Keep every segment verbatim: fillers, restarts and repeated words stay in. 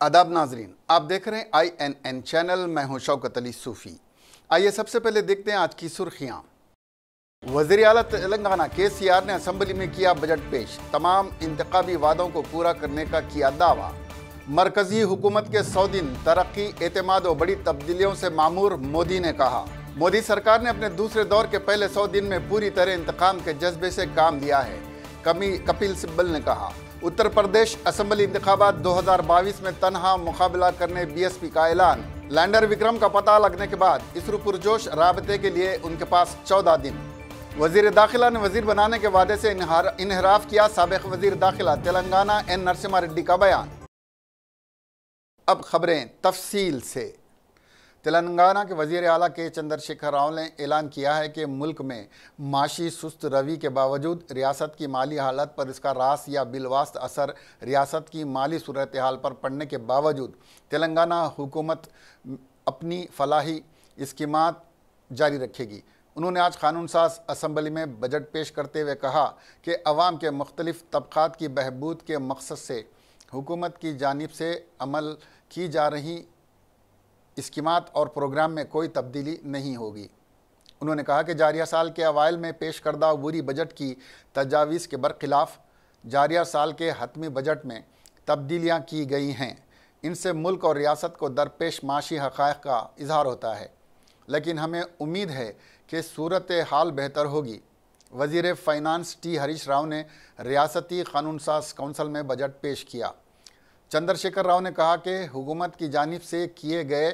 आदाब नाजरीन, आप देख रहे हैं आई एन एन चैनल। मैं हूं शौकत अली सूफी। आइए सबसे पहले देखते हैं आज की सुर्खियां। वज़ीर आला तेलंगाना के सी आर ने असम्बली में किया बजट पेश, तमाम इंतखाबी वादों को पूरा करने का किया दावा। मरकजी हुकूमत के सौ दिन तरक्की, एतमाद और बड़ी तब्दीलियों से मामूर, मोदी ने कहा। मोदी सरकार ने अपने दूसरे दौर के पहले सौ दिन में पूरी तरह इंतकाम के जज्बे से काम लिया है, कमी कपिल सिब्बल ने कहा। उत्तर प्रदेश असम्बली इंतखाबात दो हज़ार बाईस में तनहा मुकाबला करने बी एस पी का ऐलान। लैंडर विक्रम का पता लगने के बाद इसरो पुरजोश राबते के लिए उनके पास चौदह दिन। वजीर दाखिला ने वजीर बनाने के वादे से इनहराफ किया, साबिक वजीर दाखिला तेलंगाना एन नरसिम्हा रेड्डी का बयान। अब खबरें तफसील से। तेलंगाना के वजीर आला के चंद्रशेखर राव ने ऐलान किया है कि मुल्क में माशी सुस्त रवि के बावजूद रियासत की माली हालत पर इसका रास या बिलवास्त असर रियासत की माली सूरत हाल पर पड़ने के बावजूद तेलंगाना हुकूमत अपनी फलाही स्कीमात जारी रखेगी। उन्होंने आज कानून साज असम्बली में बजट पेश करते हुए कहा कि अवाम के मुख्तलिफ तबक़ात की बहबूद के मकसद से हुकूमत की जानिब से अमल की जा रही स्कीमात और प्रोग्राम में कोई तब्दीली नहीं होगी। उन्होंने कहा कि जारिया साल के अवाइल में पेश करदा अबूरी बजट की तजावीज़ के बरखिलाफ़ जारिया साल के हतमी बजट में तब्दीलियाँ की गई हैं। इनसे मुल्क और रियासत को दरपेश माशी हक़ाइक़ का इजहार होता है, लेकिन हमें उम्मीद है कि सूरत हाल बेहतर होगी। वज़ीर फ़ाइनांस टी हरीश राव ने रियासती कानून साज कौंसल में बजट पेश किया। चंद्रशेखर राव ने कहा कि हुकूमत की जानिब से किए गए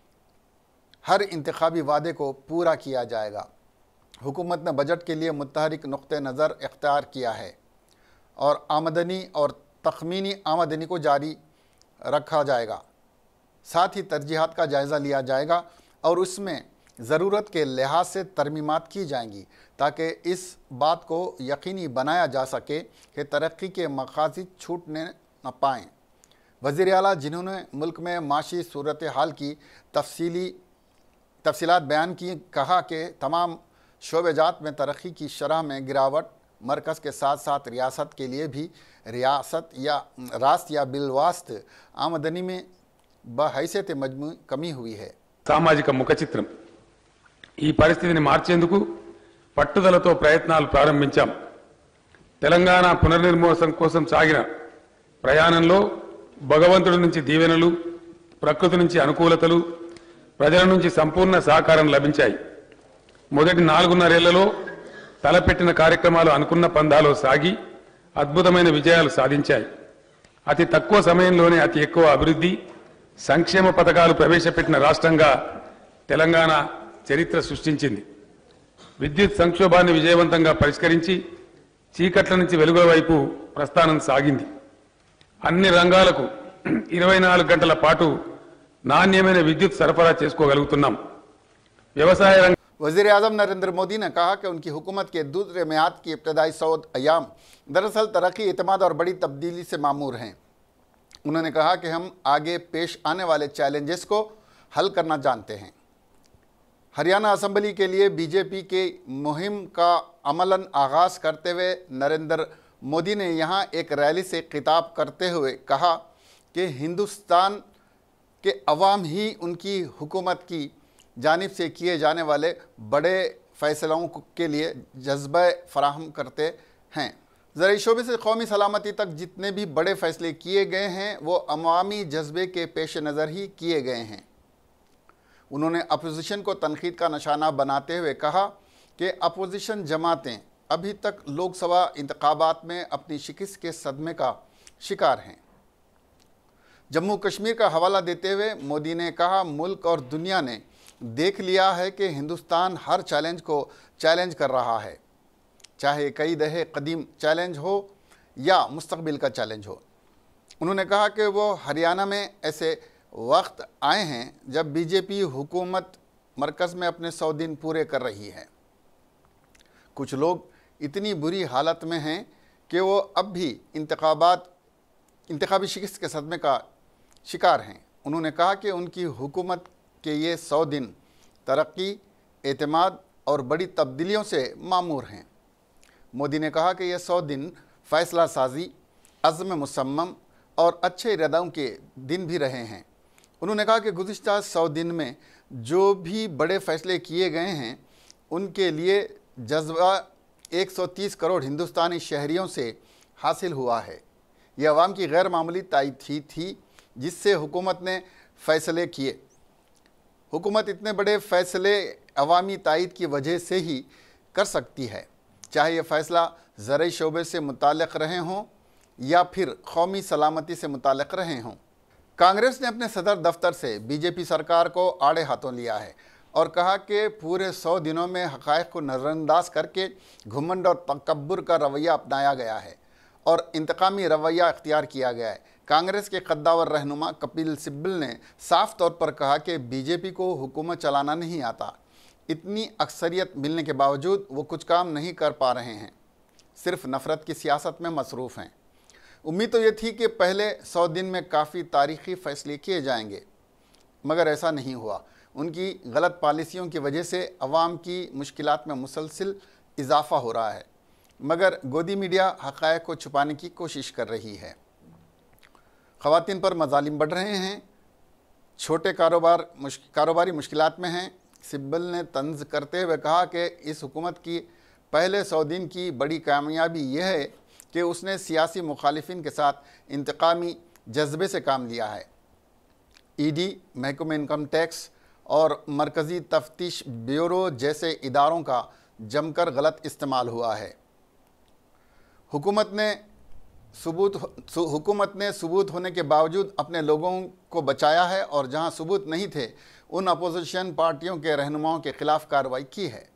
हर इंतखाबी वादे को पूरा किया जाएगा। हुकूमत ने बजट के लिए मुतहरिक नुक्ते नज़र इख्तियार किया है और आमदनी और तखमीनी आमदनी को जारी रखा जाएगा। साथ ही तरजीहात का जायज़ा लिया जाएगा और उसमें ज़रूरत के लिहाज से तरमीमात की जाएंगी ताकि इस बात को यकीनी बनाया जा सके कि तरक्की के मकासद छूटने न पाएँ। वज़ीर आला जिन्होंने मुल्क में माशी सूरत हाल की तफसीली तफसीलात बयान की, कहा कि तमाम शोबेजात में तरक्की की शरह में गिरावट, मरकज़ के साथ साथ रियासत के लिए भी रियासत या रास्त या बिलवास्त आमदनी में बहैसियत मजमू कमी हुई है। సామాజిక ముఖ చిత్రం ఈ పరిస్థితిని మార్చేందుకు పట్టుదలతో ప్రయత్నాలు ప్రారంభించాం. తెలంగాణ పునర్నిర్మాణం కోసం సాగిన ప్రయాణంలో భగవంతుడి నుంచి దీవెనలు, ప్రకృతి నుంచి అనుకూలతలు, ప్రజల నుంచి సంపూర్ణ సహకారం లభించాయి. మొదటి నాలుగున్నరేళ్లలో తలపెట్టిన కార్యక్రమాలు అనుకున్న పందాలో సాగి అద్భుతమైన విజయాలు సాధించాయి. అతి తక్కువ సమయంలోనే అతి ఎక్కువ అభివృద్ధి సంక్షేమ పథకాలు ప్రవేశపెట్టిన రాష్ట్రంగా తెలంగాణ చరిత్ర సృష్టించింది. విద్యుత్ సంక్షోభాన్ని విజయవంతంగా పరిష్కరించి చీకట్ల నుంచి వెలుగుల వైపు ప్రస్థానం సాగింది. అన్ని రంగాలకు ఇరవై నాలుగు గంటల పాటు నాణ్యమైన విద్యుత్ సరఫరా చేసుకోగలుగుతున్నాం. వ్యవసాయ రంగ वज़ीर आज़म नरेंद्र मोदी ने कहा कि उनकी हुकूमत के दूसरे मियाद की इब्तदाई सौ अयाम दरअसल तरक्की, एतमाद और बड़ी तब्दीली से मामूर हैं। उन्होंने कहा कि हम आगे पेश आने वाले चैलेंजेस को हल करना जानते हैं। हरियाणा असम्बली के लिए बीजेपी के मुहिम का अमलन आगाज़ करते हुए नरेंद्र मोदी ने यहाँ एक रैली से खिताब करते हुए कहा कि हिंदुस्तान के अवाम ही उनकी हुकूमत की जानिब से किए जाने वाले बड़े फ़ैसलों के लिए जज्बा फराहम करते हैं। ज़राई शोबे से कौमी सलामती तक जितने भी बड़े फ़ैसले किए गए हैं वो अवामी जज्बे के पेश नज़र ही किए गए हैं। उन्होंने अपोजिशन को तनकीद का निशाना बनाते हुए कहा कि अपोजिशन जमातें अभी तक लोकसभा इंतखाबात में अपनी शिकस्त के सदमे का शिकार हैं। जम्मू कश्मीर का हवाला देते हुए मोदी ने कहा, मुल्क और दुनिया ने देख लिया है कि हिंदुस्तान हर चैलेंज को चैलेंज कर रहा है, चाहे कई दहे कदीम चैलेंज हो या मुस्तकबिल का चैलेंज हो। उन्होंने कहा कि वो हरियाणा में ऐसे वक्त आए हैं जब बीजेपी हुकूमत मरकज़ में अपने सौ दिन पूरे कर रही है। कुछ लोग इतनी बुरी हालत में हैं कि वो अब भी इंतखाबात इंतखाबी शिकस्त के सदमे का शिकार हैं। उन्होंने कहा कि उनकी हुकूमत के ये सौ दिन तरक्की, एतमाद और बड़ी तब्दीलियों से मामूर हैं। मोदी ने कहा कि यह सौ दिन फ़ैसला साजी, अज़्म मुसम्मम, और अच्छे इरादों के दिन भी रहे हैं। उन्होंने कहा कि गुज़िश्ता सौ दिन में जो भी बड़े फैसले किए गए हैं उनके लिए जज्बा एक सौ तीस करोड़ हिंदुस्तानी शहरियों से हासिल हुआ है। यह अवाम की गैर मामूली तायद ही थी जिससे हुकूमत ने फ़ैसले किए। हुकूमत इतने बड़े फ़ैसले अवामी तायद की वजह से ही कर सकती है, चाहे यह फ़ैसला ज़रई शोबे से मुताल्लिक़ रहे हों या फिर कौमी सलामती से मुताल्लिक़ रहे हों। कांग्रेस ने अपने सदर दफ्तर से बीजेपी सरकार को आड़े हाथों लिया है और कहा कि पूरे सौ दिनों में हक़ाइक़ को नज़रअंदाज करके घुमंड और तकब्बुर का रवैया अपनाया गया है और इंतकामी रवैया इख्तियार किया गया है। कांग्रेस के कद्दावर रहनुमा कपिल सिब्बल ने साफ तौर पर कहा कि बीजेपी को हुकूमत चलाना नहीं आता। इतनी अक्सरियत मिलने के बावजूद वो कुछ काम नहीं कर पा रहे हैं, सिर्फ नफ़रत की सियासत में मसरूफ़ हैं। उम्मीद तो ये थी कि पहले सौ दिन में काफ़ी तारीख़ी फ़ैसले किए जाएंगे, मगर ऐसा नहीं हुआ। उनकी गलत पॉलिसियों की वजह से अवाम की मुश्किलात में मुसलसिल इजाफ़ा हो रहा है, मगर गोदी मीडिया हक़ाइक़ को छुपाने की कोशिश कर रही है। ख़वातीन पर मज़ालिम बढ़ रहे हैं, छोटे कारोबार मुश्क, कारोबारी मुश्किलात में हैं। सिब्बल ने तंज़ करते हुए कहा कि इस हुकूमत की पहले सौ दिन की बड़ी कामयाबी यह है कि उसने सियासी मुखालिफिन के साथ इंतकामी जज्बे से काम लिया है। ईडी, महकमा इनकम टैक्स और मरकज़ी तफ्तीश ब्यूरो जैसे इदारों का जमकर गलत इस्तेमाल हुआ है। हुकूमत ने सबूत हुकूमत ने सबूत होने के बावजूद अपने लोगों को बचाया है और जहां सबूत नहीं थे उन अपोजिशन पार्टियों के रहनुमाओं के खिलाफ कार्रवाई की है।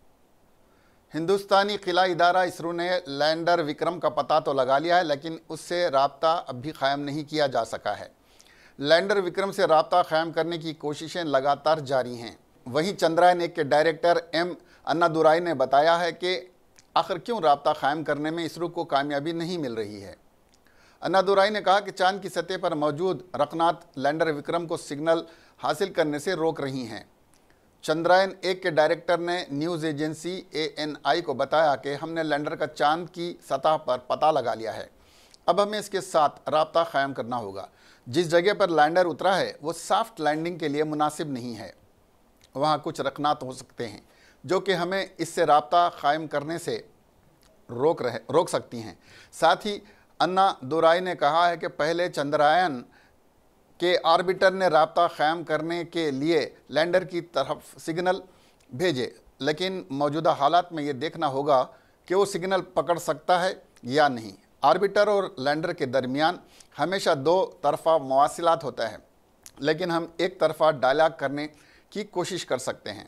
हिंदुस्तानी खिला इदारा इसरो ने लैंडर विक्रम का पता तो लगा लिया है, लेकिन उससे राब्ता अब भी कायम नहीं किया जा सका है। लैंडर विक्रम से राब्ता कायम करने की कोशिशें लगातार जारी हैं। वहीं चंद्रयान एक के डायरेक्टर एम अन्नादुराई ने बताया है कि आखिर क्यों राब्ता कायम करने में इसरो को कामयाबी नहीं मिल रही है। अन्नादुराई ने कहा कि चांद की सतह पर मौजूद रकनात लैंडर विक्रम को सिग्नल हासिल करने से रोक रही हैं। चंद्रयान एक के डायरेक्टर ने news agency A N I को बताया कि हमने लैंडर का चांद की सतह पर पता लगा लिया है, अब हमें इसके साथ राब्ता कायम करना होगा। जिस जगह पर लैंडर उतरा है वो सॉफ्ट लैंडिंग के लिए मुनासिब नहीं है, वहाँ कुछ रकनात हो सकते हैं जो कि हमें इससे राब्ता कायम करने से रोक रहे रोक सकती हैं। साथ ही अन्ना दुराई ने कहा है कि पहले चंद्रयान के ऑर्बिटर ने राब्ता कायम करने के लिए लैंडर की तरफ सिग्नल भेजे, लेकिन मौजूदा हालात में ये देखना होगा कि वो सिग्नल पकड़ सकता है या नहीं। ऑर्बिटर और लैंडर के दरमियान हमेशा दो तरफा मवासिलात होता है, लेकिन हम एक तरफा डायलॉग करने की कोशिश कर सकते हैं।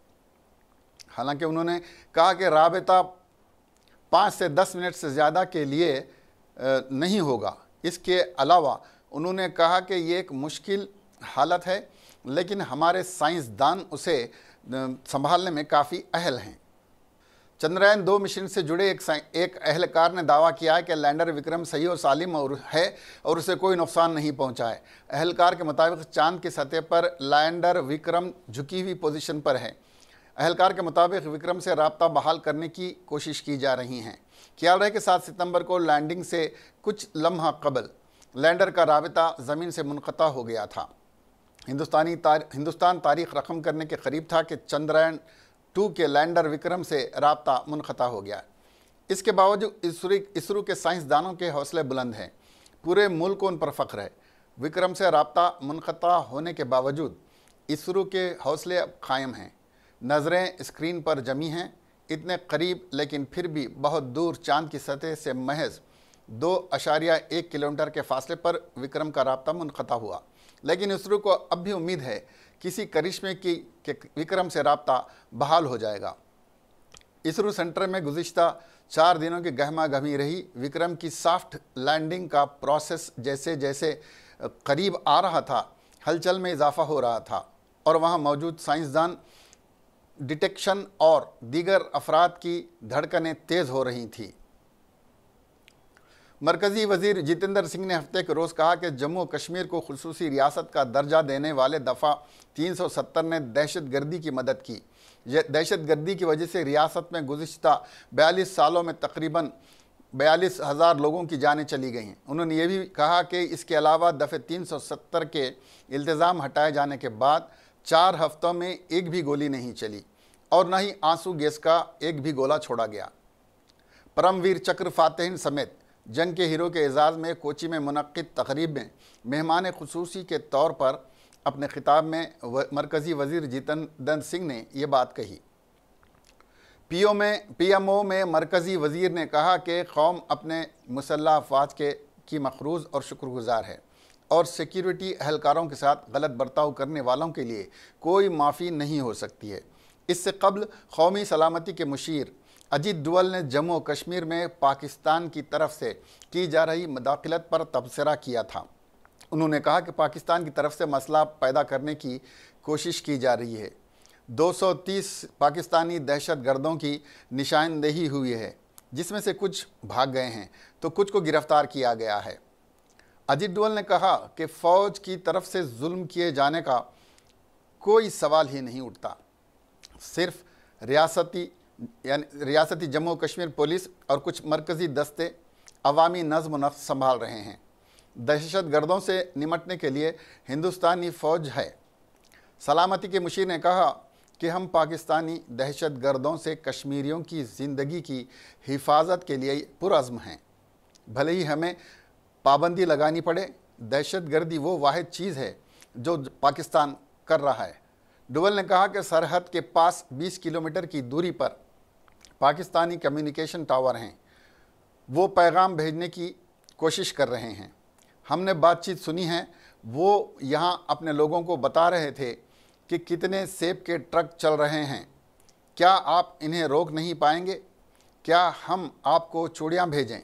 हालांकि उन्होंने कहा कि राबता पाँच से दस मिनट से ज़्यादा के लिए नहीं होगा। इसके अलावा उन्होंने कहा कि ये एक मुश्किल हालत है, लेकिन हमारे साइंसदान उसे संभालने में काफ़ी अहल हैं। चंद्रयान दो मिशन से जुड़े एक एक अहलकार ने दावा किया है कि लैंडर विक्रम सही और सालिम और है और उसे कोई नुकसान नहीं पहुंचा है। अहलकार के मुताबिक चांद की सतह पर लैंडर विक्रम झुकी हुई पोजीशन पर है। अहलकार के मुताबिक विक्रम से राब्ता बहाल करने की कोशिश की जा रही हैं। ख्याल रहे कि सात सितंबर को लैंडिंग से कुछ लम्हा कबल लैंडर का राबिता ज़मीन से मुनक़ता हो गया था। हिंदुस्तानी तार, हिंदुस्तान तारीख़ रकम करने के करीब था कि चंद्रयान टू के लैंडर विक्रम से राब्ता मुनक़ता हो गया। इसके बावजूद इसरो इसरो के साइंसदानों के हौसले बुलंद हैं, पूरे मुल्क को उन पर फ़ख्र है। विक्रम से राब्ता मुनक़ता होने के बावजूद इसरो के हौसले अब कायम हैं। नज़रें स्क्रीन पर जमी हैं, इतने करीब लेकिन फिर भी बहुत दूर चांद की सतह से महज दो अशारिया एक किलोमीटर के फासले पर विक्रम का राब्ता मुनक़ता हुआ। लेकिन इसरो को अब भी उम्मीद है किसी करिश्मे की कि विक्रम से राब्ता बहाल हो जाएगा। इसरो सेंटर में गुज़िश्ता चार दिनों की गहमा गहमी रही। विक्रम की सॉफ्ट लैंडिंग का प्रोसेस जैसे जैसे करीब आ रहा था, हलचल में इजाफा हो रहा था और वहाँ मौजूद साइंसदान, डिटेक्शन और दीगर अफराद की धड़कनें तेज़ हो रही थी। मरकज़ी वज़ीर जितेंद्र सिंह ने हफ्ते के रोज़ कहा कि जम्मू कश्मीर को खुसूसी रियासत का दर्जा देने वाले दफ़ा तीन सौ सत्तर ने दहशत गर्दी की मदद की। दहशत गर्दी की वजह से रियासत में गुज़िश्ता बयालीस सालों में तकरीबन बयालीस हज़ार लोगों की जानें चली गई हैं। उन्होंने ये भी कहा कि इसके अलावा दफ़े तीन सौ सत्तर के इल्ज़ाम हटाए जाने के बाद चार हफ्तों में एक भी गोली नहीं चली और न ही आंसू गैस का एक भी गोला छोड़ा गया। परमवीर चक्र फातेहिन समेत जंग के हीरो के एजाज़ में कोची में मुनक्किद तकरीब में मेहमान खुसूसी के तौर पर अपने खिताब में मरकज़ी वज़ीर जितेंद्र सिंह ने ये बात कही। पीओ में पीएमओ में मरकज़ी वज़ीर ने कहा कि कौम अपने मुसल्लह अफवाज के की मखरूज़ और शुक्रगुज़ार है और सिक्योरिटी एहलकारों के साथ गलत बर्ताव करने वालों के लिए कोई माफ़ी नहीं हो सकती है। इससे कबल कौमी सलामती के मुशीर अजीत डोवल ने जम्मू और कश्मीर में पाकिस्तान की तरफ से की जा रही मुदाखलत पर तबसरा किया था। उन्होंने कहा कि पाकिस्तान की तरफ से मसला पैदा करने की कोशिश की जा रही है। दो सौ तीस पाकिस्तानी दहशत गर्दों की निशानदेही हुई है, जिसमें से कुछ भाग गए हैं तो कुछ को गिरफ्तार किया गया है। अजीत डोवल ने कहा कि फ़ौज की तरफ से जुल्म किए जाने का कोई सवाल ही नहीं उठता। सिर्फ रियासती यानी रियासती जम्मू कश्मीर पुलिस और कुछ मरकज़ी दस्ते अवामी नज़्म नफ्स संभाल रहे हैं। दहशत गर्दों से निमटने के लिए हिंदुस्तानी फ़ौज है। सलामती के मुशीर ने कहा कि हम पाकिस्तानी दहशत गर्दों से कश्मीरियों की ज़िंदगी की हिफाजत के लिए पुरअज़्म हैं, भले ही हमें पाबंदी लगानी पड़े। दहशत गर्दी वो वाहिद चीज़ है जो पाकिस्तान कर रहा है। डोवल ने कहा कि सरहद के पास बीस किलोमीटर की दूरी पर पाकिस्तानी कम्युनिकेशन टावर हैं, वो पैगाम भेजने की कोशिश कर रहे हैं। हमने बातचीत सुनी है, वो यहाँ अपने लोगों को बता रहे थे कि कितने सेब के ट्रक चल रहे हैं, क्या आप इन्हें रोक नहीं पाएंगे? क्या हम आपको चूड़ियाँ भेजें?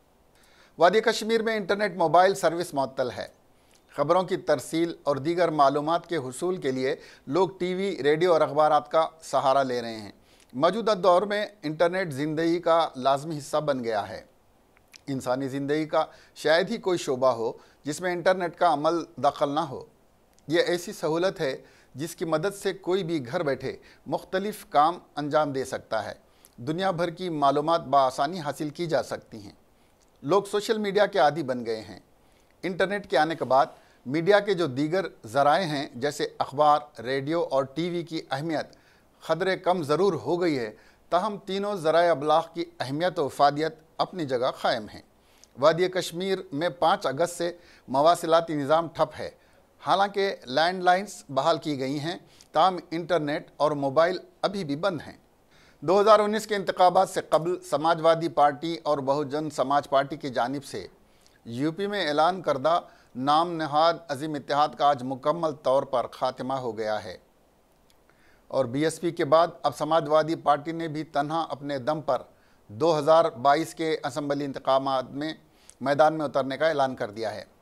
वादी कश्मीर में इंटरनेट मोबाइल सर्विस मुअत्तल है। ख़बरों की तरसील और दीगर मालूमात के हुसूल के लिए लोग टीवी, रेडियो और अखबारात का सहारा ले रहे हैं। मौजूदा दौर में इंटरनेट ज़िंदगी का लाजमी हिस्सा बन गया है। इंसानी ज़िंदगी का शायद ही कोई शोबा हो जिसमें इंटरनेट का अमल दखल ना हो। ये ऐसी सहूलत है जिसकी मदद से कोई भी घर बैठे मुख्तलिफ़ काम अंजाम दे सकता है। दुनिया भर की मालूमात बआसानी हासिल की जा सकती हैं। लोग सोशल मीडिया के आदी बन गए हैं। इंटरनेट के आने के बाद मीडिया के जो दीगर ज़राए हैं जैसे अखबार, रेडियो और टीवी की अहमियत ख़दरे कम ज़रूर हो गई है, ताहम तीनों ज़राए अबलाग़ की अहमियत और फ़ादियत अपनी जगह क़ायम हैं। वादी कश्मीर में पाँच अगस्त से मवासिलाती निज़ाम ठप है। हालांकि लैंडलाइंस बहाल की गई हैं, ताहम इंटरनेट और मोबाइल अभी भी बंद हैं। दो हज़ार उन्नीस के इंतखाबात से कबल समाजवादी पार्टी और बहुजन समाज पार्टी की जानिब से यूपी में ऐलान करदा नाम नहाद अजीम इत्तेहाद का आज मुकम्मल तौर पर ख़ात्मा हो गया है और बीएसपी के बाद अब समाजवादी पार्टी ने भी तन्हा अपने दम पर दो हज़ार बाईस के असम्बली इंतखाबात में मैदान में उतरने का ऐलान कर दिया है।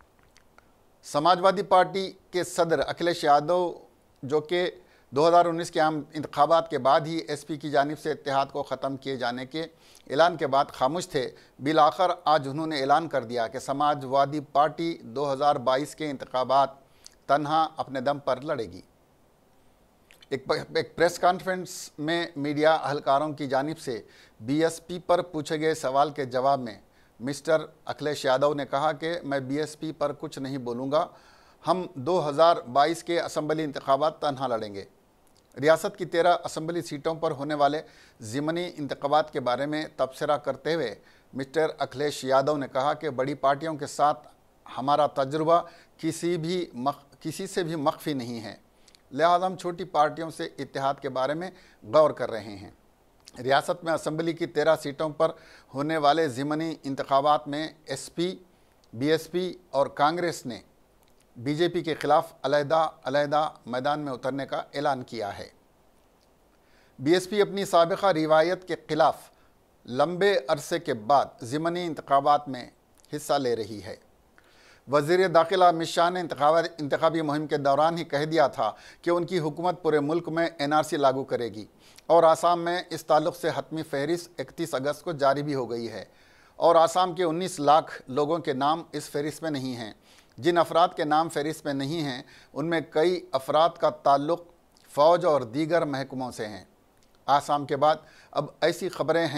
समाजवादी पार्टी के सदर अखिलेश यादव, जो कि दो हज़ार उन्नीस के आम इंतखाबात के बाद ही एसपी की जानिब से इत्तेहाद को ख़त्म किए जाने के ऐलान के बाद खामोश थे, बिलाखिर आज उन्होंने ऐलान कर दिया कि समाजवादी पार्टी दो हज़ार बाईस के इंतखाबात तन्हा अपने दम पर लड़ेगी। एक, एक प्रेस कॉन्फ्रेंस में मीडिया अहलकारों की जानिब से बीएसपी पर पूछे गए सवाल के जवाब में मिस्टर अखिलेश यादव ने कहा कि मैं बीएसपी पर कुछ नहीं बोलूँगा, हम दो हज़ार बाईस के असम्बली इंतखाबात तन्हा लड़ेंगे। रियासत की तेरह असम्बली सीटों पर होने वाले ज़िमनी इंतखाबात के बारे में तबसरा करते हुए मिस्टर अखिलेश यादव ने कहा कि बड़ी पार्टियों के साथ हमारा तजुर्बा किसी भी मख किसी से भी मख्फी नहीं है, लिहाजा हम छोटी पार्टियों से इत्तेहाद के बारे में गौर कर रहे हैं। रियासत में असम्बली की तेरह सीटों पर होने वाले ज़िमनी इंतखाबात में एसपी, बीएसपी और कांग्रेस ने बीजेपी के खिलाफ अलहदा अलहदा मैदान में उतरने का ऐलान किया है। बीएसपी अपनी साबिक़ा रिवायत के खिलाफ लंबे अरसे के बाद ज़िमनी इंतखाबात में हिस्सा ले रही है। वज़ीर दाखिला अमित शाह ने इंतखाबी मुहिम के दौरान ही कह दिया था कि उनकी हुकूमत पूरे मुल्क में एन आर सी लागू करेगी और आसाम में इस ताल्लुक़ से हतमी फहरिस्त इकतीस अगस्त को जारी भी हो गई है और आसाम के उन्नीस लाख लोगों के नाम इस फहरिस्त में नहीं हैं। जिन अफराद के नाम फहरिस्त में नहीं हैं उनमें कई अफराद का ताल्लुक़ फ़ौज और दीगर महकमों से हैं। आसाम के बाद अब ऐसी ख़बरें हैं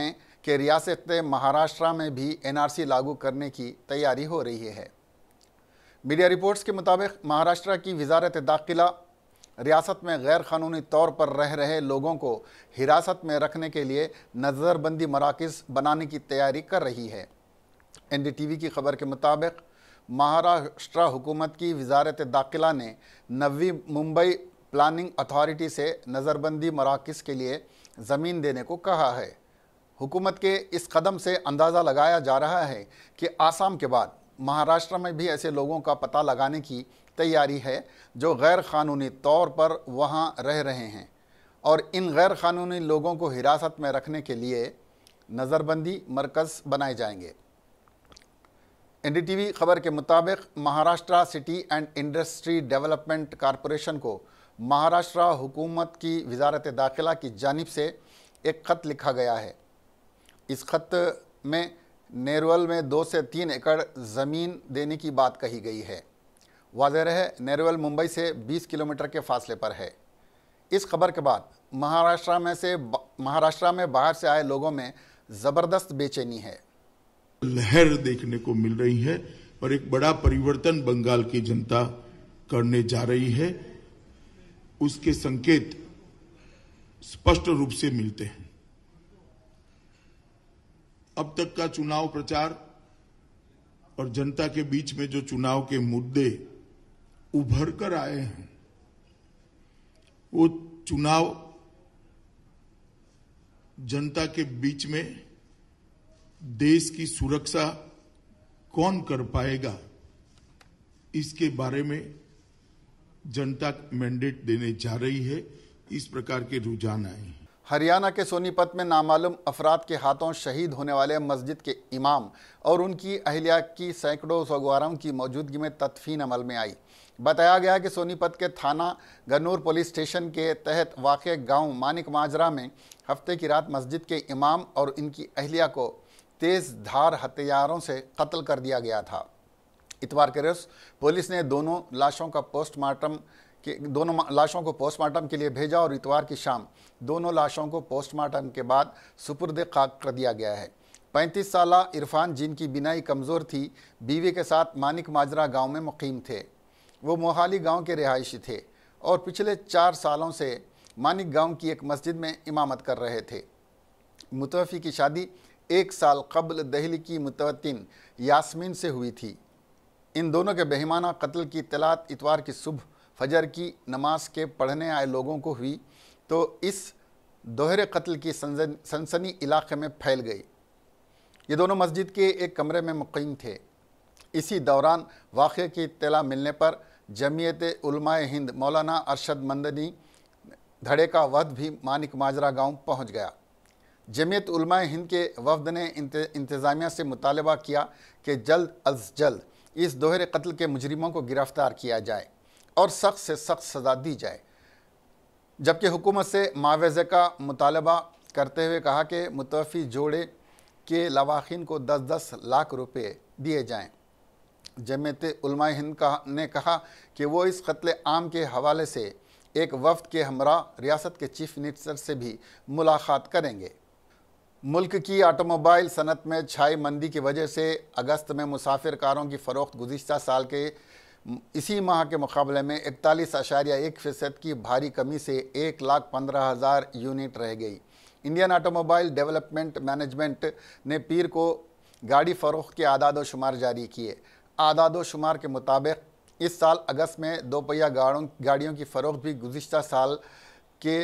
कि रियासत महाराष्ट्र में भी एन आर सी लागू करने की तैयारी हो रही है। मीडिया रिपोर्ट्स के मुताबिक महाराष्ट्र की वजारत दाखिला रियासत में गैर कानूनी तौर पर रह रहे लोगों को हिरासत में रखने के लिए नज़रबंदी मराकज़ बनाने की तैयारी कर रही है। एन डी टी वी की खबर के मुताबिक महाराष्ट्र हुकूमत की वजारत दाखिला ने नवी मुंबई प्लानिंग अथॉरिटी से नज़रबंदी मराकज़ के लिए ज़मीन देने को कहा है। हुकूमत के इस कदम से अंदाज़ा लगाया जा रहा है कि आसाम के बाद महाराष्ट्र में भी ऐसे लोगों का पता लगाने की तैयारी है जो गैर कानूनी तौर पर वहां रह रहे हैं और इन गैर कानूनी लोगों को हिरासत में रखने के लिए नज़रबंदी मरकज़ बनाए जाएंगे। एन डी टी वी खबर के मुताबिक Maharashtra city and industry development corporation को महाराष्ट्र हुकूमत की वजारत दाखिला की जानिब से एक ख़त लिखा गया है। इस ख़त में नेरवल में दो से तीन एकड़ ज़मीन देने की बात कही गई है। वाज़ेह है, नेरवल मुंबई से बीस किलोमीटर के फासले पर है। इस खबर के बाद महाराष्ट्र में से महाराष्ट्र में बाहर से आए लोगों में ज़बरदस्त बेचैनी है। लहर देखने को मिल रही है और एक बड़ा परिवर्तन बंगाल की जनता करने जा रही है। उसके संकेत स्पष्ट रूप से मिलते हैं। अब तक का चुनाव प्रचार और जनता के बीच में जो चुनाव के मुद्दे उभर कर आए हैं, वो चुनाव जनता के बीच में देश की सुरक्षा कौन कर पाएगा, इसके बारे में जनता मैंडेट देने जा रही है। इस प्रकार के रुझान आए हैं। हरियाणा के सोनीपत में नामालूम अफराद के हाथों शहीद होने वाले मस्जिद के इमाम और उनकी अहलिया की सैकड़ों सगवारों की मौजूदगी में तदफीन अमल में आई। बताया गया कि सोनीपत के थाना गन्नूर पुलिस स्टेशन के तहत वाक़ गांव मानिक माजरा में हफ्ते की रात मस्जिद के इमाम और इनकी अहलिया को तेज़ धार हथियारों से कत्ल कर दिया गया था। इतवार के रोज़ पुलिस ने दोनों लाशों का पोस्टमार्टम के दोनों लाशों को पोस्टमार्टम के लिए भेजा और इतवार की शाम दोनों लाशों को पोस्टमार्टम के बाद सुपुर्द खाक कर दिया गया है। पैंतीस साला इरफान, जिनकी बिनाई कमज़ोर थी, बीवी के साथ मानिक माजरा गांव में मुकीम थे। वो मोहाली गांव के रिहायशी थे और पिछले चार सालों से मानिक गांव की एक मस्जिद में इमामत कर रहे थे। मुतवफ़ी की शादी एक साल कबल दहली की मुतवत्तिन यास्मीन से हुई थी। इन दोनों के बेईमाना कत्ल की इत्तलात इतवार की सुबह फजर की नमाज के पढ़ने आए लोगों को हुई तो इस दोहरे कत्ल की सनसनी इलाके में फैल गई। ये दोनों मस्जिद के एक कमरे में मुक़ीम थे। इसी दौरान वाक़े की इत्तला मिलने पर जमीयत उलमाए हिंद मौलाना अरशद मदनी धड़े का वफ़द भी मानिक माजरा गांव पहुंच गया। जमीयत उलमाए हिंद के वफ़द ने इंतज़ामिया से मुतालबा किया कि जल्द अज जल्द इस दोहरे कत्ल के मुजरिमों को गिरफ़्तार किया जाए और सख्त से सख्त सज़ा दी जाए, जबकि हुकूमत से मुआवज़े का मुतालबा करते हुए कहा कि मुतवफ़ी जोड़े के लवाखिन को दस दस लाख रुपए दिए जाएं। जमीयत उलमाए हिंद का ने कहा कि वो इस कत्ल आम के हवाले से एक वफ़द के हमरा रियासत के चीफ मिनिस्टर से भी मुलाकात करेंगे। मुल्क की ऑटोमोबाइल सनत में छाई मंदी की वजह से अगस्त में मुसाफिर कारों की फ़रोख्त गुज़िश्ता साल के इसी माह के मुकाबले में इकतालीस अशारिया एक फ़ीसद की भारी कमी से एक लाख पंद्रह हज़ार यूनिट रह गई। इंडियन ऑटोमोबाइल डेवलपमेंट मैनेजमेंट ने पीर को गाड़ी फ़रोख्त के आदाद व शुमार जारी किए। आदाद व शुमार के मुताबिक इस साल अगस्त में दोपहिया गाड़ों गाड़ियों की फ़रोख्त भी गुज़िश्ता साल के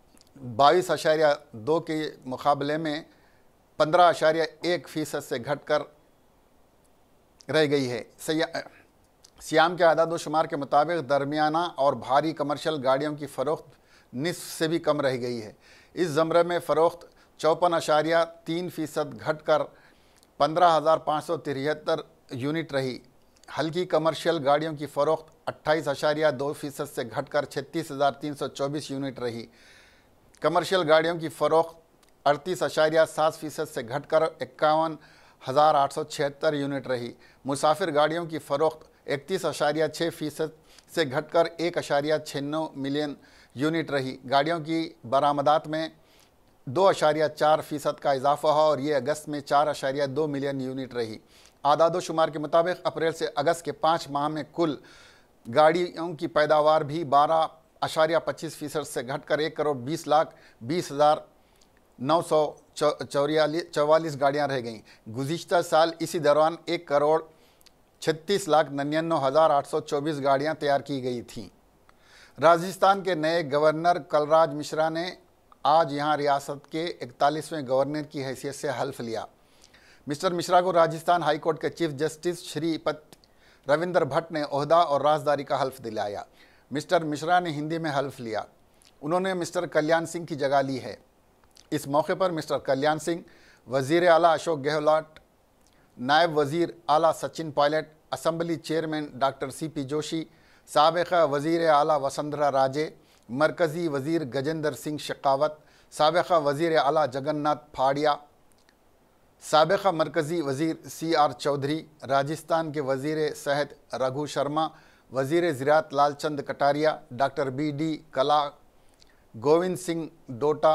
बाईस अशारिया दो के मुकाबले में पंद्रह अशारिया एक फ़ीसद से घट कर रह गई है। सियाम के आदाद व शुमार के मुताबिक दरमियाना और भारी कमर्शियल गाड़ियों की फ़रोख्त निस्फ से भी कम रह गई है। इस ज़मरे में फ़रोख्त चौपन अशारिया तीन फ़ीसद घट कर पंद्रह हज़ार पाँच सौ तिहत्तर यूनिट रही। हल्की कमर्शियल गाड़ियों की फ़रोख्त अट्ठाईस अशारिया दो फ़ीसद से घट कर छत्तीस हज़ार तीन सौ चौबीस यूनिट रही। कमर्शियल गाड़ियों की फ़रोख्त अड़तीस अशारिया सात फ़ीसद से घट कर इक्यावन हज़ार आठ सौ छिहत्तर यूनिट रही। मुसाफिर गाड़ियों की फ़रोख्त इकतीस अशारिया छः फ़ीसद से घटकर एक अशारिया छिन्नौ मिलियन यूनिट रही। गाड़ियों की बरामदात में दो अशारिया चार फीसद का इजाफा हुआ और ये अगस्त में चार अशारिया दो मिलियन यूनिट रही। आदादो शुमार के मुताबिक अप्रैल से अगस्त के पाँच माह में कुल गाड़ियों की पैदावार भी बारह अशारिया पच्चीस फीसद से घटकर एक करोड़ बीस लाख बीस हज़ार नौ सौ चौरियालीस चौवालीस गाड़ियाँ रह गईं। गुज़िश्ता साल इसी दौरान एक करोड़ छत्तीस लाख निन्यानवे हज़ार आठ सौ चौबीस गाड़ियाँ तैयार की गई थीं। राजस्थान के नए गवर्नर कलराज मिश्रा ने आज यहां रियासत के इकतालीसवें गवर्नर की हैसियत से हल्फ लिया। मिस्टर मिश्रा को राजस्थान हाई कोर्ट के चीफ जस्टिस श्रीपति रविंद्र भट्ट ने ओहदा और राजदारी का हल्फ दिलाया। मिस्टर मिश्रा ने हिंदी में हल्फ लिया। उन्होंने मिस्टर कल्याण सिंह की जगह ली है। इस मौके पर मिस्टर कल्याण सिंह, वजीर आला अशोक गहलोत, नायब वजीर आला Sachin Pilot, assembly chairman doctor C P Joshi, साबिक़ा वजीर आला वसुंधरा राजे, मरकज़ी वज़ीर गजेंद्र सिंह शेखावत, साबिक़ा वज़ीर आला जगन्नाथ फाड़िया, साबिक़ा मरकज़ी वज़ीर सी आर चौधरी, राजस्थान के वज़ीर सेहत रघु शर्मा, वज़ीर ज़राअत Lalchand Kataria, doctor B D Kalla, Govind Singh Dota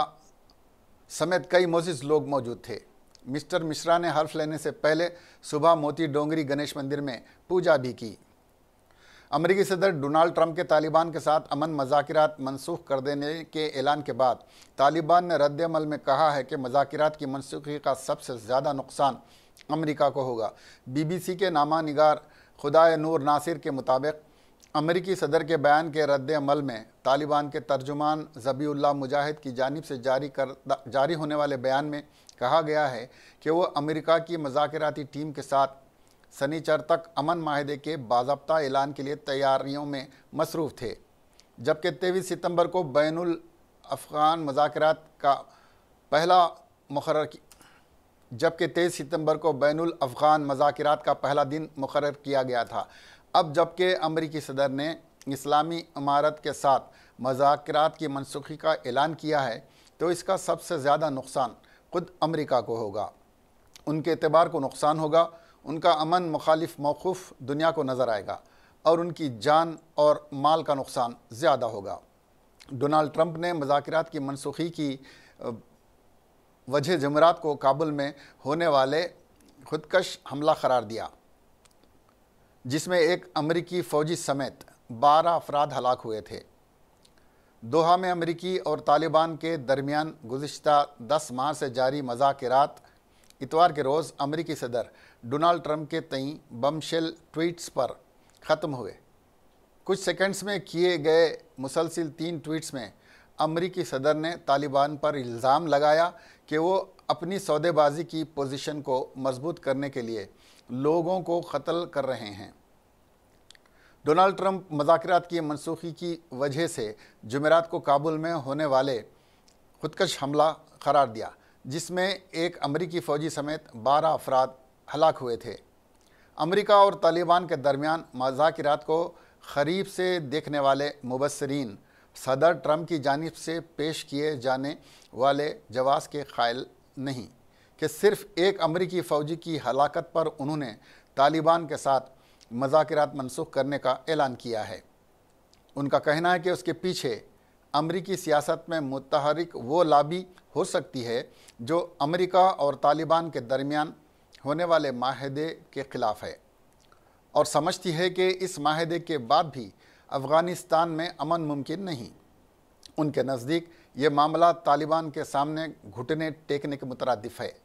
समेत कई मोअज़्ज़िज़ लोग मौजूद थे। मिस्टर मिश्रा ने हल्फ लेने से पहले सुबह मोती डोंगरी गणेश मंदिर में पूजा भी की। अमेरिकी सदर डोनाल्ड ट्रंप के तालिबान के साथ अमन मज़ाकिरात मनसूख कर देने के ऐलान के बाद तालिबान ने रद्द-ए-अमल में कहा है कि मज़ाकिरात की मनसूखी का सबसे ज़्यादा नुकसान अमेरिका को होगा। बीबीसी के नामा निगार खुदाए नूर नासिर के मुताबिक अमेरिकी सदर के बयान के रद्द-ए-अमल में तालिबान के तर्जुमान ज़बीउल्लाह मुजाहिद की जानिब से जारी कर जारी होने वाले बयान में कहा गया है कि वो अमेरिका की मज़ाकिराती टीम के साथ शनिचर तक अमन माहिदे के बाज़ाब्ता ऐलान के लिए तैयारियों में मसरूफ़ थे, जबकि तेईस सितंबर को बैनुल अफ़गान मज़ाकिरात का पहला मुक़र्रर जबकि तेईस सितंबर को बैनुल अफ़गान मज़ाकिरात का पहला दिन मुक़र्रर किया गया था। अब जबकि अमेरिकी सदर ने इस्लामी इमारत के साथ मज़ाकिरात की मनसूखी का ऐलान किया है, तो इसका सबसे ज़्यादा नुकसान खुद अमेरिका को होगा। उनके एतबार को नुकसान होगा, उनका अमन मुखालिफ मौक़ूफ़ दुनिया को नज़र आएगा और उनकी जान और माल का नुकसान ज़्यादा होगा। डोनाल्ड ट्रंप ने मज़ाकिरात की मनसूखी की वजह जमरात को काबुल में होने वाले खुदकश हमला करार दिया, जिसमें एक अमेरिकी फ़ौजी समेत बारह अफराद हलाक हुए थे। दोहा में अमेरिकी और तालिबान के दरमियान गुज़िश्ता दस माह से जारी मज़ाकिरात इतवार के रोज़ अमेरिकी सदर डोनाल्ड ट्रंप के तई बमशेल ट्वीट्स पर ख़त्म हुए। कुछ सेकंड्स में किए गए मुसलसिल तीन ट्वीट्स में अमेरिकी सदर ने तालिबान पर इल्ज़ाम लगाया कि वो अपनी सौदेबाजी की पोजीशन को मजबूत करने के लिए लोगों को कत्ल कर रहे हैं। डोनाल्ड ट्रंप मज़ाकिरात की मनसूखी की वजह से जुमेरात को काबुल में होने वाले खुदकश हमला करार दिया, जिसमें एक अमेरिकी फ़ौजी समेत बारह अफराद हलाक हुए थे। अमेरिका और तालिबान के दरमियान मज़ाकिरात को क़रीब से देखने वाले मुबस्सिरीन सदर ट्रंप की जानिब से पेश किए जाने वाले जवाज़ के क़ाइल नहीं कि सिर्फ़ एक अमेरिकी फ़ौजी की हलाकत पर उन्होंने तालिबान के साथ मज़ाकिरात मनसूख करने का ऐलान किया है। उनका कहना है कि उसके पीछे अमेरिकी सियासत में मुतहरिक वो लाबी हो सकती है जो अमेरिका और तालिबान के दरमियान होने वाले माहदे के ख़िलाफ़ है और समझती है कि इस माहदे के बाद भी अफ़गानिस्तान में अमन मुमकिन नहीं। उनके नज़दीक ये मामला तालिबान के सामने घुटने टेकने के मुतरादिफ है।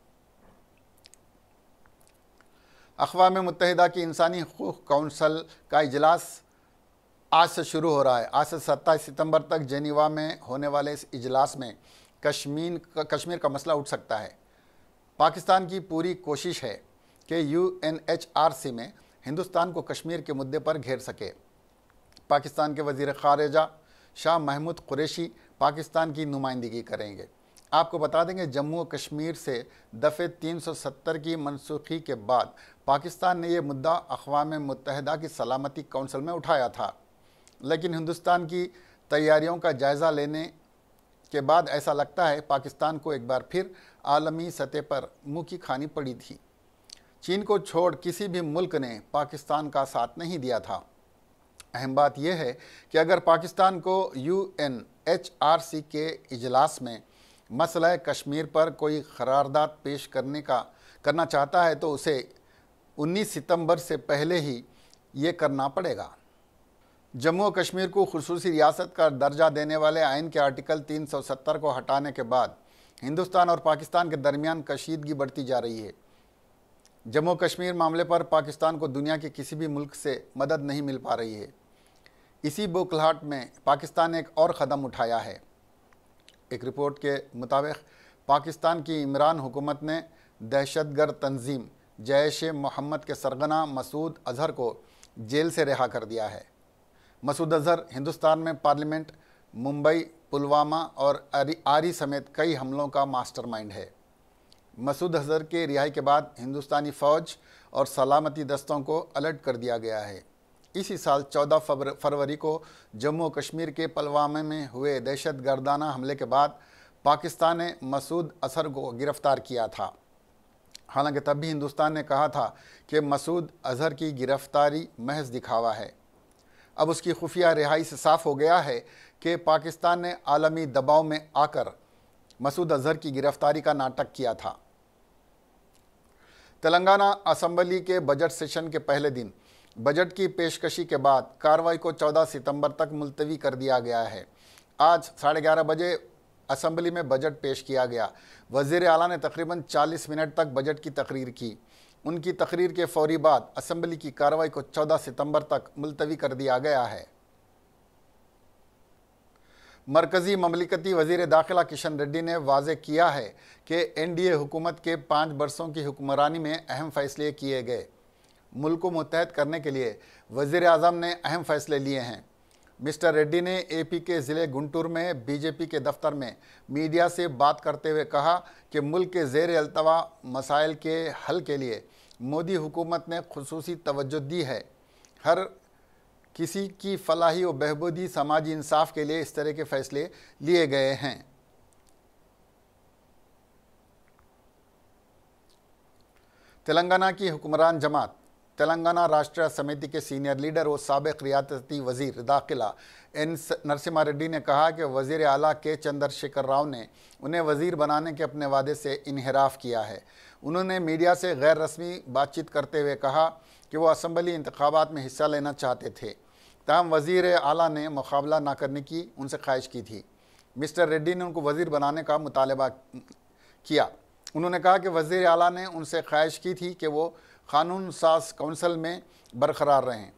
अक़वाम मुत्तहिदा की इंसानी हकूक़ कौंसल का इजलास आज से शुरू हो रहा है। आज से सत्ताईस सितंबर तक जेनीवा में होने वाले इस इजलास में कश्मीर का कश्मीर का मसला उठ सकता है। पाकिस्तान की पूरी कोशिश है कि U N H R C में हिंदुस्तान को कश्मीर के मुद्दे पर घेर सके। पाकिस्तान के वज़ीर ख़ारिजा शाह महमूद कुरैशी पाकिस्तान की नुमाइंदगी करेंगे। आपको बता देंगे, जम्मू कश्मीर से दफ़े तीन सौ सत्तर की मनसूखी के बाद पाकिस्तान ने यह मुद्दा अक़वाम मुत्तहिदा की सलामती कौंसिल में उठाया था, लेकिन हिंदुस्तान की तैयारियों का जायज़ा लेने के बाद ऐसा लगता है पाकिस्तान को एक बार फिर आलमी सतह पर मुँह की खानी पड़ी थी। चीन को छोड़ किसी भी मुल्क ने पाकिस्तान का साथ नहीं दिया था। अहम बात यह है कि अगर पाकिस्तान को U N H R C के इजलास में मसला कश्मीर पर कोई करारदाद पेश करने का करना चाहता है तो उसे उन्नीस सितंबर से पहले ही ये करना पड़ेगा। जम्मू और कश्मीर को खुसूसी रियासत का दर्जा देने वाले आइन के आर्टिकल तीन सौ सत्तर को हटाने के बाद हिंदुस्तान और पाकिस्तान के दरमियान कशीदगी बढ़ती जा रही है। जम्मू कश्मीर मामले पर पाकिस्तान को दुनिया के किसी भी मुल्क से मदद नहीं मिल पा रही है। इसी बौखलाहट में पाकिस्तान ने एक और कदम उठाया है। एक रिपोर्ट के मुताबिक पाकिस्तान की इमरान हुकूमत ने दहशतगर्द तंजीम जैश ए मोहम्मद के सरगना मसूद अजहर को जेल से रिहा कर दिया है। मसूद अजहर हिंदुस्तान में पार्लियामेंट, मुंबई, पुलवामा और आरी, आरी समेत कई हमलों का मास्टरमाइंड है। मसूद अजहर के रिहाई के बाद हिंदुस्तानी फ़ौज और सलामती दस्तों को अलर्ट कर दिया गया है। इसी साल चौदह फरवरी को जम्मू और कश्मीर के पुलवामा में हुए दहशतगर्दाना हमले के बाद पाकिस्तान ने मसूद अजहर को गिरफ्तार किया था। हालांकि तब भी हिंदुस्तान ने कहा था कि मसूद अजहर की गिरफ्तारी महज दिखावा है। अब उसकी खुफिया रिहाई से साफ हो गया है कि पाकिस्तान ने आलमी दबाव में आकर मसूद अजहर की गिरफ्तारी का नाटक किया था। तेलंगाना असेंबली के बजट सेशन के पहले दिन बजट की पेशकशी के बाद कार्रवाई को चौदह सितंबर तक मुलतवी कर दिया गया है। आज साढ़े ग्यारह बजे असेंबली में बजट पेश किया गया। वज़ीर आला ने तकरीबन चालीस मिनट तक बजट की तकरीर की। उनकी तकरीर के फौरी बाद असेंबली की कार्रवाई को चौदह सितंबर तक मुलतवी कर दिया गया है। मरकजी ममलिकती वज़ीर दाखिला किशन रेड्डी ने वाज़े किया है कि एन डी ए हुकूमत के पाँच बरसों की हुक्मरानी में अहम फैसले किए गए। मुल्क को मुत्तहद करने के लिए वज़ीर आज़म ने अहम फैसले लिए हैं। मिस्टर रेड्डी ने ए पी के ज़िले गुंटूर में बी जे पी के दफ्तर में मीडिया से बात करते हुए कहा कि मुल्क के ज़ेर अल्तवा मसाइल के हल के लिए मोदी हुकूमत ने खुसूसी तवज्जो दी है। हर किसी की फलाही व बहबूदी समाजी इंसाफ के लिए इस तरह के फ़ैसले लिए गए हैं। तेलंगाना की हुक्मरान जमात तेलंगाना राष्ट्र समिति के सीनियर लीडर व साबिक रियासती वज़ीर दाखिला एन नरसिम्हा रेड्डी ने कहा कि वज़ीर आला के चंद्रशेखर राव ने उन्हें वज़ीर बनाने के अपने वादे से इन्हिराफ किया है। उन्होंने मीडिया से गैर रस्मी बातचीत करते हुए कहा कि वो असम्बली इंतखाबात में हिस्सा लेना चाहते थे, ताहम वज़ीर आला ने मुकाबला ना करने की उनसे ख्वाहिश की थी। मिस्टर रेड्डी ने उनको वज़ीर बनाने का मुतालबा किया। उन्होंने कहा कि वज़ीर आला ने उनसे ख्वाहिश की थी कि वो कानून साज कौंसिल में बरकरार रहें।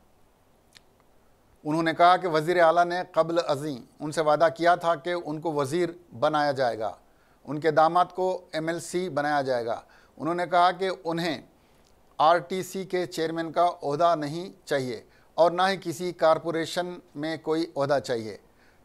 उन्होंने कहा कि वज़ीर आला ने कबल अज़ीं उनसे वादा किया था कि उनको वज़ीर बनाया जाएगा, उनके दामाद को एम एल सी बनाया जाएगा। उन्होंने कहा कि उन्हें आर टी सी के चेयरमैन का ओहदा नहीं चाहिए और ना ही किसी कारपोरेशन में कोई ओहदा चाहिए।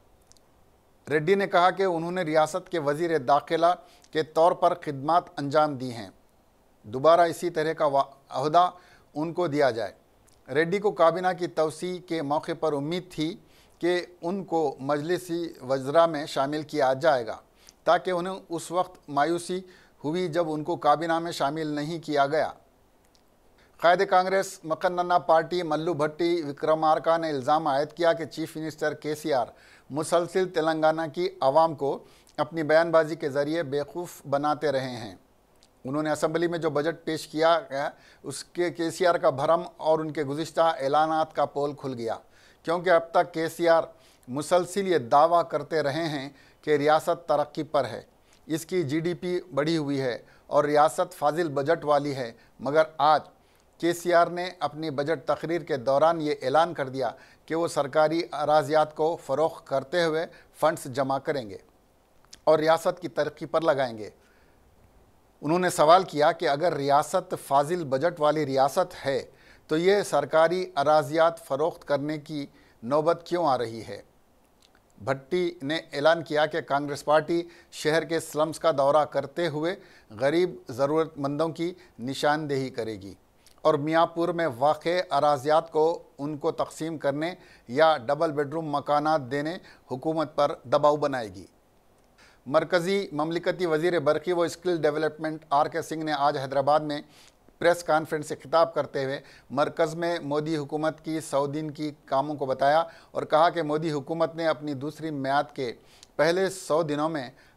रेड्डी ने कहा कि उन्होंने रियासत के वज़ीर दाखिला के तौर पर खिदमात अंजाम दी हैं, दोबारा इसी तरह का ओहदा उनको दिया जाए। रेड्डी को काबीना की तवसी के मौके पर उम्मीद थी कि उनको मजलिसी वज़रा में शामिल किया जाएगा, ताकि उन्हें उस वक्त मायूसी हुई जब उनको काबीना में शामिल नहीं किया गया। कायदे कांग्रेस मकन्ना पार्टी मल्लू भट्टी विक्रमार्का ने इल्ज़ाम आयद किया कि चीफ मिनिस्टर के सी आर मुसलसिल तेलंगाना की आवाम को अपनी बयानबाजी के ज़रिए बेवकूफ़ बनाते रहे हैं। उन्होंने असेंबली में जो बजट पेश किया गया उसके के सी आर का भरम और उनके गुज़िश्ता ऐलानात का पोल खुल गया, क्योंकि अब तक के सी आर मुसलसिल ये दावा करते रहे हैं कि रियासत तरक्की पर है, इसकी जी डी पी बढ़ी हुई है और रियासत फाजिल बजट वाली है। मगर आज के सी आर ने अपनी बजट तकरीर के दौरान ये ऐलान कर दिया कि वो सरकारी अराजियात को फ़रोग़ करते हुए फ़ंड्स जमा करेंगे और रियासत की तरक्की पर लगाएंगे। उन्होंने सवाल किया कि अगर रियासत फाजिल बजट वाली रियासत है तो ये सरकारी अराजियात फ़रोख्त करने की नौबत क्यों आ रही है। भट्टी ने ऐलान किया कि कांग्रेस पार्टी शहर के स्लम्स का दौरा करते हुए गरीब ज़रूरतमंदों की निशानदेही करेगी और मियाँपुर में वाक़े अराजियात को उनको तकसीम करने या डबल बेडरूम मकानात देने हुकूमत पर दबाव बनाएगी। मरकज़ी ममलिकती वज़ीर बरक़ी व स्किल डेवलपमेंट आर के सिंह ने आज हैदराबाद में प्रेस कॉन्फ्रेंस से खिताब करते हुए मरकज़ में मोदी हुकूमत की सौ दिन की कामों को बताया और कहा कि मोदी हुकूमत ने अपनी दूसरी म्याद के पहले सौ दिनों में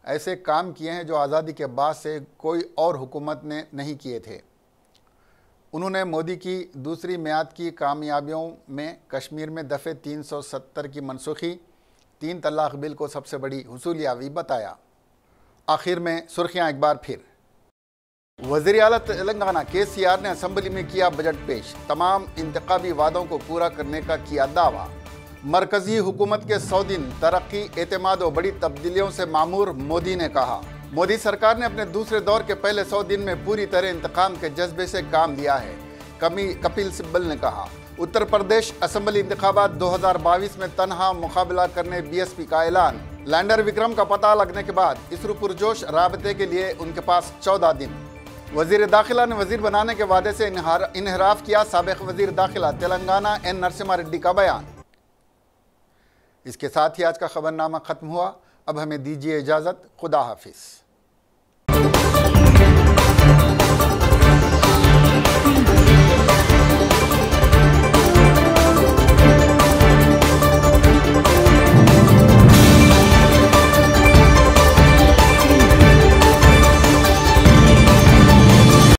ऐसे काम किए हैं जो आज़ादी के बाद से कोई और हुकूमत ने नहीं किए थे। उन्होंने मोदी की दूसरी मियाद की कामयाबियों में कश्मीर में दफ़े तीन सौ सत्तर की मनसूखी, तीन तलाक बिल को सबसे बड़ी हुसूलियाबी बताया। आखिर में सुर्खियां एक बार फिर। वज़ीर आला तेलंगाना के सी आर ने असम्बली में किया बजट पेश, तमाम इंतखाबी वादों को पूरा करने का किया दावा। मरकजी हुकूमत के सौ दिन तरक्की, एतमाद और बड़ी तब्दीलियों से मामूर, मोदी ने कहा। मोदी सरकार ने अपने दूसरे दौर के पहले सौ दिन में पूरी तरह इंतकाम के जज्बे से काम लिया है, कमी कपिल सिब्बल ने कहा। उत्तर प्रदेश असम्बली इंतखाबात दो हज़ार बाईस में तनहा मुकाबला करने बी एस पी का ऐलान। लैंडर विक्रम का पता लगने के बाद इसरो पुरजोश राबते के लिए उनके पास चौदह दिन। वजीर दाखिला ने वजीर बनाने के वादे से इनहराफ किया, साबिक वजीर दाखिला तेलंगाना एन नरसिम्हा रेड्डी का बयान। इसके साथ ही आज का खबरनामा खत्म हुआ। अब हमें दीजिए इजाज़त। खुदा हाफिज़।